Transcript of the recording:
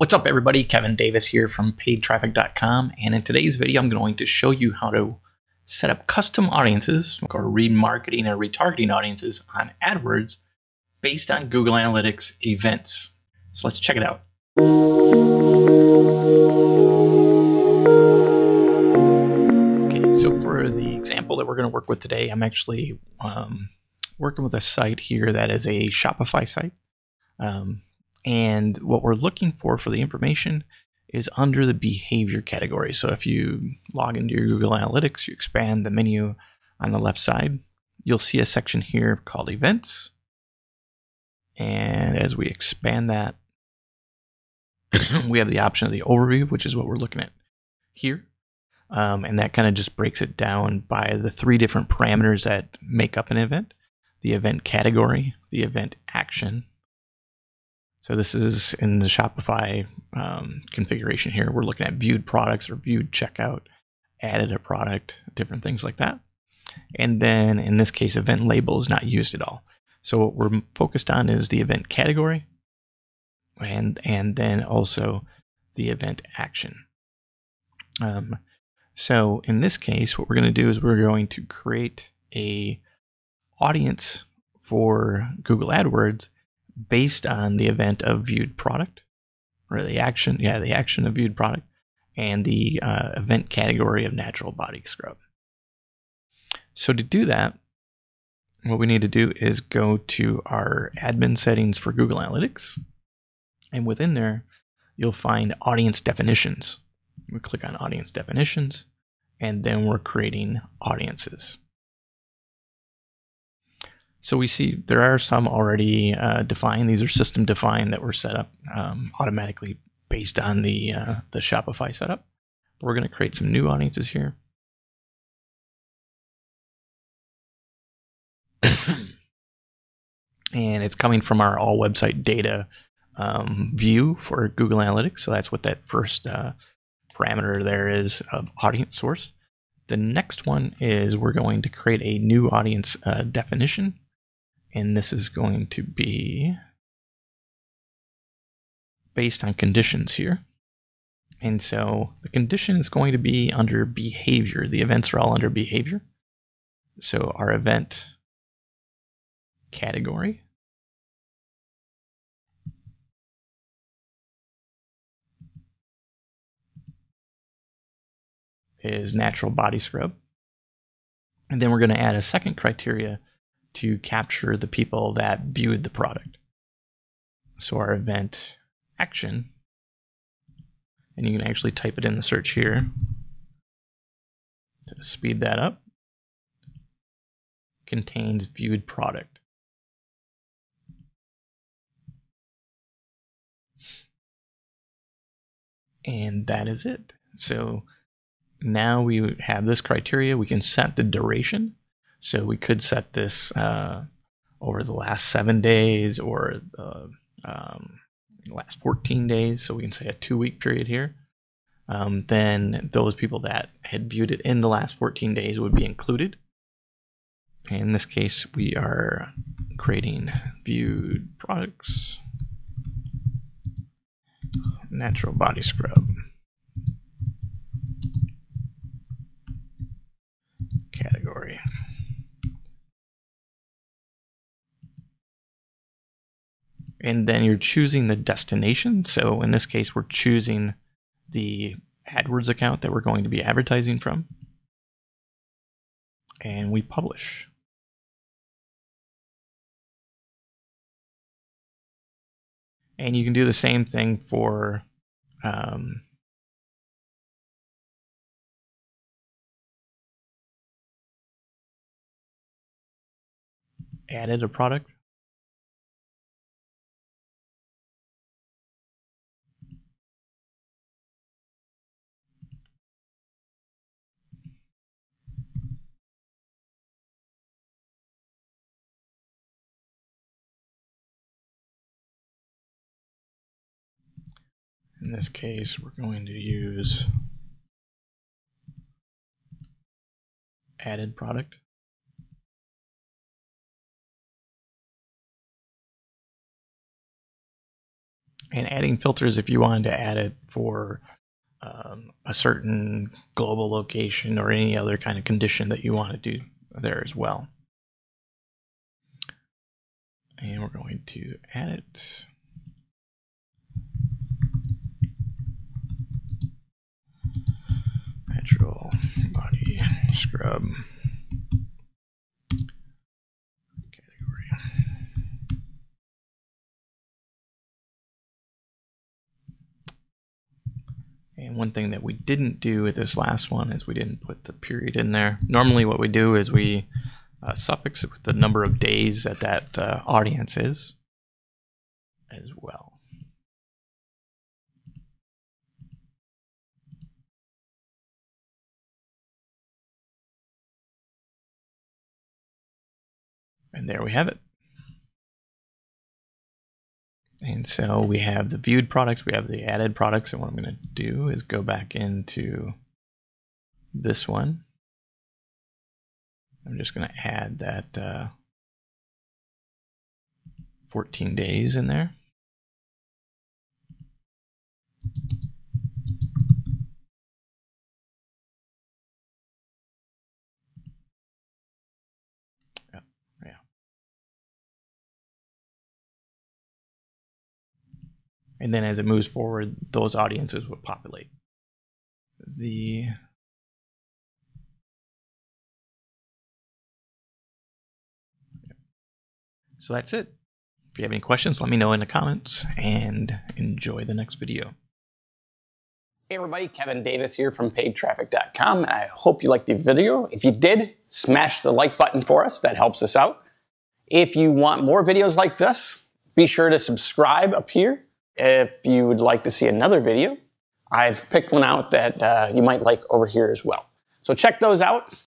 What's up, everybody? Kevin Davis here from paidtraffic.com, and in today's video I'm going to show you how to set up custom audiences or remarketing or retargeting audiences on AdWords based on Google Analytics events. So let's check it out. Okay, so for the example that we're going to work with today, I'm actually working with a site here that is a Shopify site. And what we're looking for the information is under the behavior category. So if you log into your Google Analytics, you expand the menu on the left side, you'll see a section here called Events. And as we expand that, we have the option of the overview, which is what we're looking at here. And that kind of just breaks it down by the three different parameters that make up an event: the event category, the event action. So this is in the Shopify configuration here. We're looking at viewed products or viewed checkout, added a product, different things like that. And then in this case, event label is not used at all. So what we're focused on is the event category and then also the event action. So in this case, what we're going to do is we're going to create a audience for Google AdWords based on the event of viewed product, or the action, the action of viewed product, and the event category of natural body scrub. So to do that, what we need to do is go to our admin settings for Google Analytics, and within there, you'll find audience definitions. We click on audience definitions, and then we're creating audiences. So we see there are some already defined. These are system defined that were set up automatically based on the Shopify setup. We're going to create some new audiences here. And it's coming from our all website data view for Google Analytics. So that's what that first parameter there is of audience source. The next one is we're going to create a new audience definition. And this is going to be based on conditions here. And so the condition is going to be under behavior. The events are all under behavior. So our event category is natural body scrub. And then we're going to add a second criteria to capture the people that viewed the product. So our event action, and you can actually type it in the search here to speed that up, contains viewed product. And that is it. So now we have this criteria. We can set the duration. So we could set this over the last 7 days or the last 14 days. So we can say a 2-week period here. Then those people that had viewed it in the last 14 days would be included. In this case, we are creating viewed products, natural body scrub, category. And then you're choosing the destination. So in this case, we're choosing the AdWords account that we're going to be advertising from. And we publish. And you can do the same thing for added a product. In this case, we're going to use added product. and adding filters if you wanted to add it for a certain global location or any other kind of condition that you want to do there as well. And we're going to add it. Natural body scrub category. And one thing that we didn't do with this last one is we didn't put the period in there. Normally what we do is we suffix it with the number of days that that audience is as well. And there we have it. And so we have the viewed products, we have the added products, and what I'm going to do is go back into this one. I'm just going to add that 14 days in there. Yeah. And then as it moves forward, those audiences will populate. So that's it. If you have any questions, let me know in the comments, and enjoy the next video. Hey everybody, Kevin Davis here from PaidTraffic.com, and I hope you liked the video. If you did, smash the like button for us. That helps us out. If you want more videos like this, be sure to subscribe up here. If you would like to see another video, I've picked one out that you might like over here as well. So check those out.